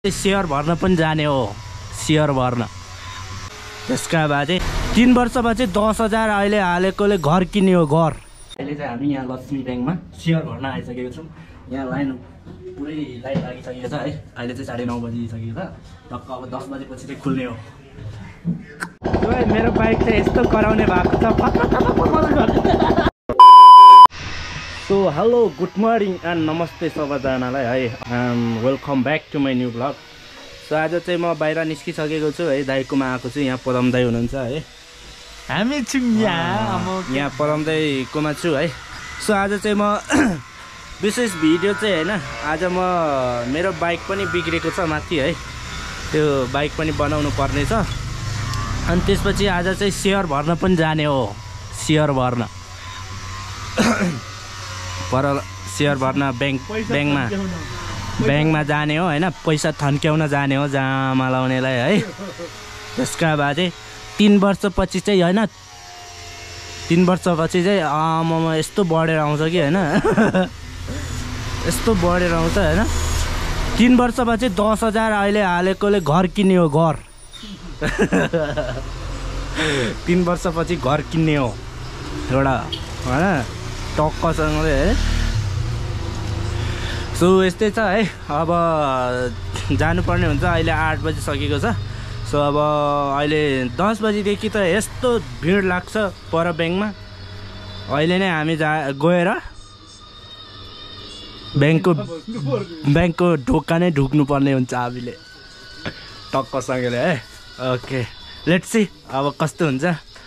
Share भर्न पनि जाने हो, सेयर भर्न। त्यसका बाद चाहिँ 3 वर्षमा चाहिँ 10,000 अहिले हालेकोले घर किन्ने हो, घर। अहिले चाहिँ हामी यहाँ लक्ष्मी ब्याङ्कमा सेयर भर्न आइसकेको छौँ। यहाँ लाइन पुरै लाइन लागिसकेको छ है। अहिले चाहिँ 9:30 बजिसकेको छ। टक्क अब 10 बजेपछि चाहिँ खुल्ने हो। मेरो बाइक चाहिँ यस्तो कराउने भएको छ। So hello, good morning and नमस्ते सबैजनालाई है। Welcome back to my new blog. So आज चाहिँ म बाहिर निस्किसकेको छु है। दाइकोमा आएको छु। यहाँ पदम दाइ हुनुहुन्छ है। हामी छौँ यहाँ पदम दाइकोमा छु है। सो आज चाहिँ म विशेष भिडियो चाहिँ होइन, आज म मेरो बाइक पनि बिग्रेको छ माथि है। त्यो बाइक पनि बनाउनु पर्ने छ। अनि त्यसपछि आज चाहिँ सेयर भर्न पनि जाने हो, सेयर भर्न। पर सेयर भर्न ब्याङ्कमा जाने हो होइन, पैसा थन्क्याउन जाने हो जामा लाउनेलाई है। त्यसका बाद चाहिँ 3 वर्षपछि चाहिँ होइन, 3 वर्षपछि चाहिँ म यस्तो बढेर आउँछ कि होइन, यस्तो बढेर आउँछ होइन। 3 वर्षमा चाहिँ 10,000 अहिले हालेकोले घर किन्ने हो, घर। 3 वर्षपछि घर किन्ने हो एउटा होइन, टक्कसँगले है। सो यस्तै छ है। अब जानुपर्ने हुन्छ। अहिले 8 बजिसकेको छ। सो अब अहिले 10 बजीदेखि त यस्तो भिड लाग्छ पर ब्याङ्कमा। अहिले नै हामी गएर ब्याङ्कको ढोका नै ढुक्नुपर्ने हुन्छ हामीले टक्कसँगले है। ओके, लेट्स सी अब कस्तो हुन्छ।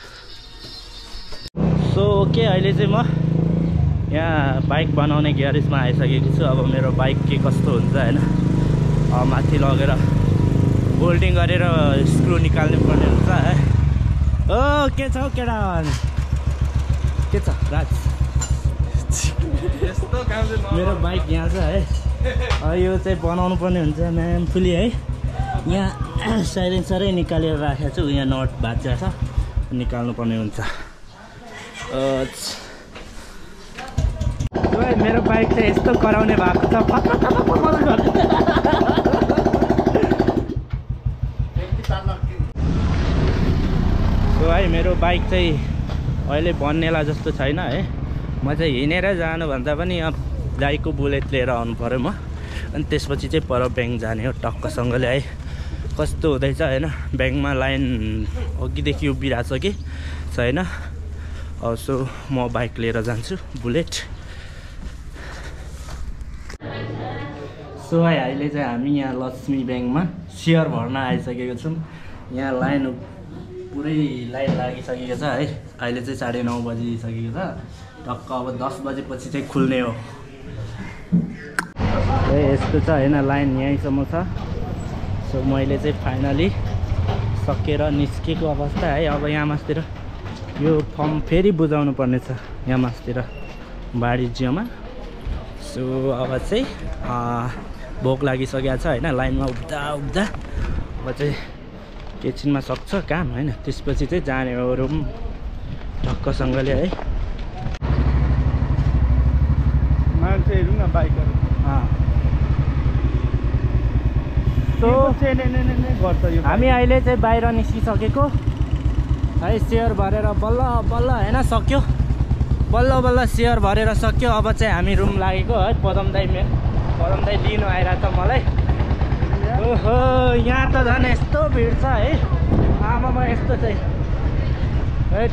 सो ओके, अहिले चाहिँ म यहाँ बाइक बनाउने ग्यारेजमा आइसकेको छु। अब मेरो बाइक के कस्तो हुन्छ होइन, माथि लगेर बोल्डिङ गरेर स्क्रु निकाल्नु पर्ने हुन्छ है। ओ के छ केटा, के छ राज? मेरो बाइक यहाँ छ है। यो चाहिँ बनाउनु पर्ने हुन्छ म्याम फुली है। यहाँ साइलेन्सरै निकालेर राखेको छु। यहाँ नट भाँच्चा छ, निकाल्नु पर्ने हुन्छ। मेरो बाइक चाहिँ यस्तो कराउने भएको छ। सो है, मेरो बाइक चाहिँ अहिले बन्नेला जस्तो छैन है। म चाहिँ हिँडेर जानुभन्दा पनि अब दाइको बुलेट लिएर आउनु पऱ्यो म। अनि त्यसपछि चाहिँ पर ब्याङ्क जाने हो टक्कसँगले है। कस्तो हुँदैछ होइन, ब्याङ्कमा लाइन अघिदेखि उभिरहेको छ कि छैन। सो म बाइक लिएर जान्छु, बुलेट। सो है, अहिले चाहिँ हामी यहाँ लक्ष्मी ब्याङ्कमा सेयर भर्न आइसकेको छौँ। यहाँ लाइन पुरै लाइन लागिसकेको छ है। अहिले चाहिँ 9:30 बजिसकेको छ। टक्क अब 10 बजेपछि चाहिँ खुल्ने हो। यस्तो छ होइन, लाइन यहीँसम्म छ। सो मैले चाहिँ फाइनली सकेर निस्केको अवस्था है। अब यहाँ मासतिर यो फर्म फेरि बुझाउनु पर्ने छ, यहाँ मासतिर वाणिज्यमा। सो अब चाहिँ भोक लागिसकेको छ होइन, लाइनमा उभिँदा अब चाहिँ एकछिनमा सक्छ काम होइन। त्यसपछि चाहिँ जाने हो रुम ढक्कसँगले है। मान्छेहरू न बाइकहरू गर्छ। यो हामी अहिले चाहिँ बाहिर निस्किसकेको है। सेयर भरेर बल्ल बल्ल होइन सक्यो, बल्ल बल्ल सेयर भरेर सक्यो। अब चाहिँ हामी रुम लागेको है। पदम दाइ लिनु आइरहेको छ मलाई। ओहो, यहाँ त झन् यस्तो भिड छ है। आमामा यस्तो चाहिँ है।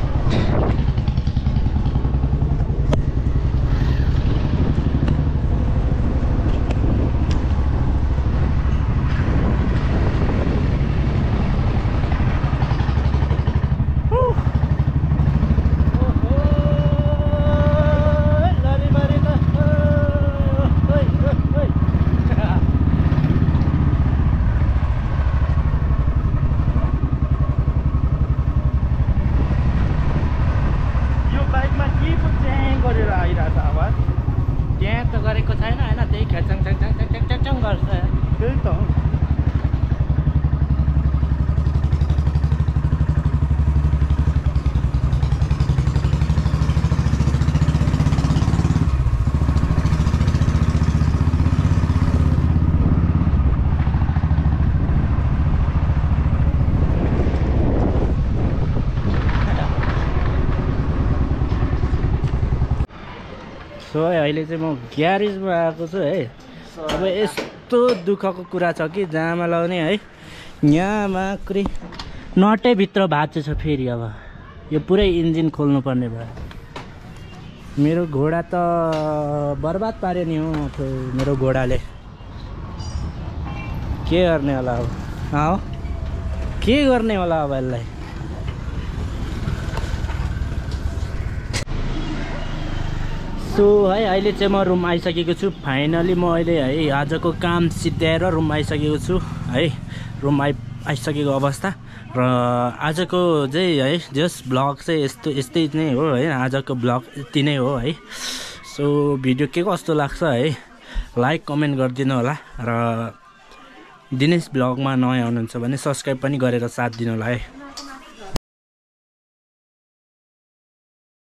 सो अहिले चाहिँ म ग्यारेजमा आएको छु है। अब यस्तो दुःखको कुरा छ कि जामा लाउने है, यहाँमा कुरै नटै भित्र भाँचेछ फेरि। अब यो पुरै इन्जिन खोल्नुपर्ने भयो। मेरो घोडा त बर्बाद पार्यो नि हो मेरो घोडाले। के गर्ने होला अब? के गर्ने होला अब यसलाई? सो है अहिले चाहिँ म रुम आइसकेको छु फाइनली। म अहिले है आजको काम सिद्ध्याएर रुम आइसकेको छु है। रुम आइसकेको अवस्था र आजको चाहिँ है जस्ट ब्लग चाहिँ यस्तै नै हो है। आजको ब्लग यति नै हो है। सो भिडियो के कस्तो लाग्छ है लाइक कमेन्ट गरिदिनु होला र दिनेश ब्लगमा नयाँ हुनुहुन्छ भने सब्सक्राइब पनि गरेर साथ दिनु होला है।